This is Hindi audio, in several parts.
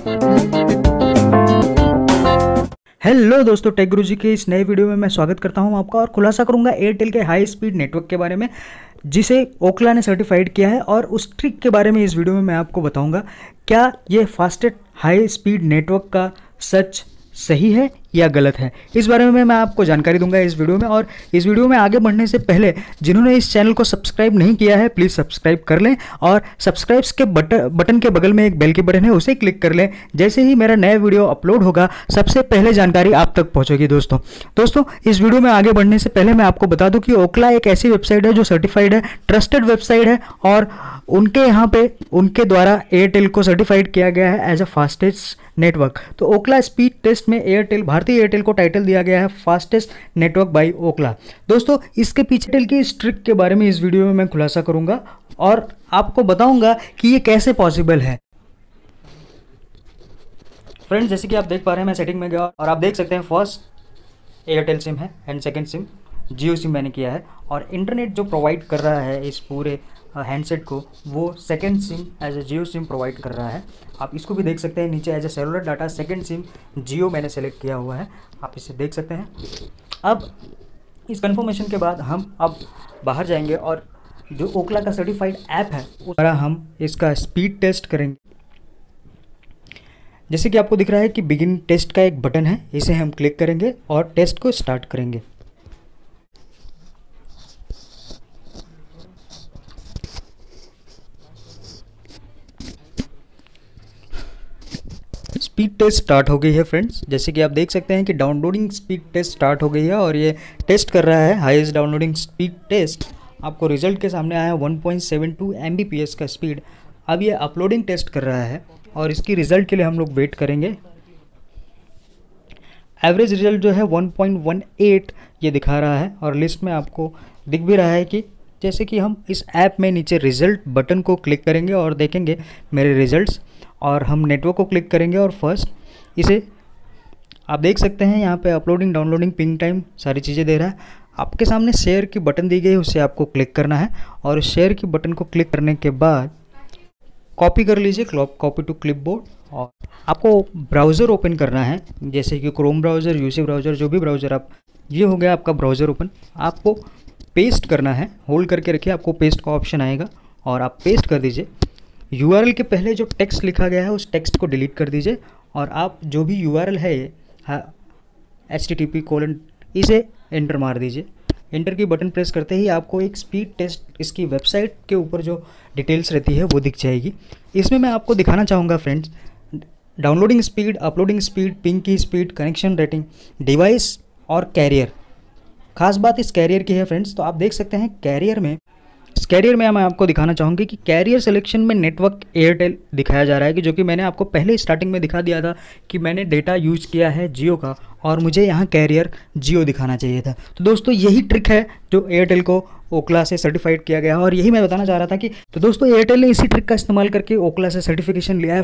हेलो दोस्तों, टेक गुरु जी के इस नए वीडियो में मैं स्वागत करता हूं आपका और खुलासा करूंगा एयरटेल के हाई स्पीड नेटवर्क के बारे में, जिसे ओकला ने सर्टिफाइड किया है। और उस ट्रिक के बारे में इस वीडियो में मैं आपको बताऊंगा, क्या ये फास्टेस्ट हाई स्पीड नेटवर्क का सच सही है या गलत है। इस बारे में मैं आपको जानकारी दूंगा इस वीडियो में। और इस वीडियो में आगे बढ़ने से पहले जिन्होंने इस चैनल को सब्सक्राइब नहीं किया है, प्लीज़ सब्सक्राइब कर लें और सब्सक्राइब के बटन के बगल में एक बेल की बटन है, उसे क्लिक कर लें। जैसे ही मेरा नया वीडियो अपलोड होगा, सबसे पहले जानकारी आप तक पहुंचेगी। दोस्तों इस वीडियो में आगे बढ़ने से पहले मैं आपको बता दूं कि ओकला एक ऐसी वेबसाइट है जो सर्टिफाइड है, ट्रस्टेड वेबसाइट है और उनके यहाँ पे उनके द्वारा एयरटेल को सर्टिफाइड किया गया है एज अ फास्टेस्ट नेटवर्क। तो ओकला स्पीड टेस्ट में भारतीय एयरटेल को टाइटल दिया गया है फास्टेस्ट नेटवर्क बाय ओकला। दोस्तों इसके पीछे एयरटेल की इस ट्रिक के बारे में इस वीडियो में मैं खुलासा करूंगा और आपको बताऊंगा कि ये कैसे पॉसिबल है। फ्रेंड्स, जैसे कि आप देख पा रहे हैं, मैं सेटिंग में गया और आप देख सकते हैं फर्स्ट एयरटेल सिम है and second sim Jio sim मैंने किया है। और इंटरनेट जो प्रोवाइड कर रहा है इस पूरे हैंडसेट को, वो second sim as a Jio sim provide कर रहा है। आप इसको भी देख सकते हैं नीचे as a cellular data second sim Jio मैंने सेलेक्ट किया हुआ है, आप इसे देख सकते हैं। अब इस कंफर्मेशन के बाद हम अब बाहर जाएंगे और जो ओकला का सर्टिफाइड ऐप है उस द्वारा हम इसका स्पीड टेस्ट करेंगे। जैसे कि आपको दिख रहा है कि बिगिन टेस्ट का एक बटन है, इसे हम क्लिक करेंगे और टेस्ट को स्टार्ट करेंगे। स्पीड टेस्ट स्टार्ट हो गई है फ्रेंड्स। जैसे कि आप देख सकते हैं कि डाउनलोडिंग स्पीड टेस्ट स्टार्ट हो गई है और ये टेस्ट कर रहा है हाईएस्ट डाउनलोडिंग स्पीड टेस्ट। आपको रिजल्ट के सामने आया 1.72 Mbps का स्पीड। अब ये अपलोडिंग टेस्ट कर रहा है और इसकी रिज़ल्ट के लिए हम लोग वेट करेंगे। एवरेज रिजल्ट जो है 1.18 ये दिखा रहा है और लिस्ट में आपको दिख भी रहा है कि जैसे कि हम इस ऐप में नीचे रिज़ल्ट बटन को क्लिक करेंगे और देखेंगे मेरे रिज़ल्ट्स, और हम नेटवर्क को क्लिक करेंगे और फर्स्ट इसे आप देख सकते हैं यहाँ पे अपलोडिंग, डाउनलोडिंग, पिंग टाइम सारी चीज़ें दे रहा है। आपके सामने शेयर की बटन दी गई, उसे आपको क्लिक करना है और शेयर की बटन को क्लिक करने के बाद कॉपी कर लीजिए, कॉपी टू क्लिपबोर्ड। और आपको ब्राउज़र ओपन करना है, जैसे कि क्रोम ब्राउज़र, यूसी ब्राउज़र, जो भी ब्राउज़र आप, ये हो गया आपका ब्राउज़र ओपन। आपको पेस्ट करना है, होल्ड करके रखिए, आपको पेस्ट का ऑप्शन आएगा और आप पेस्ट कर दीजिए। URL के पहले जो टेक्स्ट लिखा गया है उस टेक्स्ट को डिलीट कर दीजिए और आप जो भी URL है ये http:// इसे एंटर मार दीजिए। एंटर की बटन प्रेस करते ही आपको एक स्पीड टेस्ट इसकी वेबसाइट के ऊपर जो डिटेल्स रहती है वो दिख जाएगी। इसमें मैं आपको दिखाना चाहूँगा friends, downloading speed, uploading speed, ping की स्पीड, कनेक्शन रेटिंग, डिवाइस और कैरियर। खास बात इस कैरियर की है फ्रेंड्स। तो आप देख सकते हैं कैरियर में मैं आपको दिखाना चाहूँगी कि कैरियर सिलेक्शन में नेटवर्क एयरटेल दिखाया जा रहा है, कि जो कि मैंने आपको पहले स्टार्टिंग में दिखा दिया था कि मैंने डेटा यूज किया है जियो का और मुझे यहाँ कैरियर जियो दिखाना चाहिए था। तो दोस्तों यही ट्रिक है जो एयरटेल को ओकला से सर्टिफाइड किया गया है और यही मैं बताना चाह रहा था कि तो दोस्तों एयरटेल ने इसी ट्रिक का इस्तेमाल करके ओकला से सर्टिफिकेशन लिया है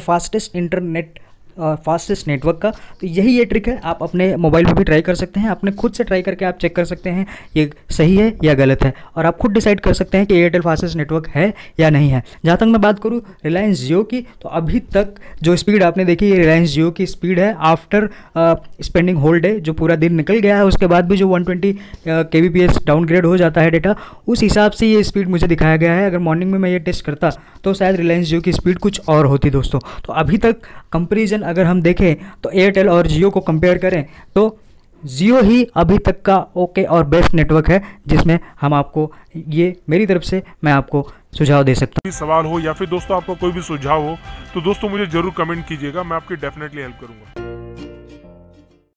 फास्टेस्ट नेटवर्क का। तो यही ये ट्रिक है, आप अपने मोबाइल पर भी ट्राई कर सकते हैं, अपने खुद से ट्राई करके आप चेक कर सकते हैं ये सही है या गलत है, और आप खुद डिसाइड कर सकते हैं कि एयरटेल फास्टेस्ट नेटवर्क है या नहीं है। जहाँ तक मैं बात करूँ रिलायंस जियो की, तो अभी तक जो स्पीड आपने देखी, ये रिलायंस जियो की स्पीड है आफ्टर स्पेंडिंग होल डे, जो पूरा दिन निकल गया है उसके बाद भी जो 120 kbps डाउनग्रेड हो जाता है डेटा, उस हिसाब से ये स्पीड मुझे दिखाया गया है। अगर मॉर्निंग में मैं ये टेस्ट करता तो शायद रिलायंस जियो की स्पीड कुछ और होती दोस्तों। तो अभी तक कंपेरिजन अगर हम देखें तो एयरटेल और जियो को कंपेयर करें तो जियो ही अभी तक का ओके और बेस्ट नेटवर्क है, जिसमें हम आपको ये मेरी तरफ से मैं आपको सुझाव दे सकता हूँ। सवाल हो या फिर दोस्तों आपका कोई भी सुझाव हो तो दोस्तों मुझे जरूर कमेंट कीजिएगा, मैं आपकी डेफिनेटली हेल्प करूंगा।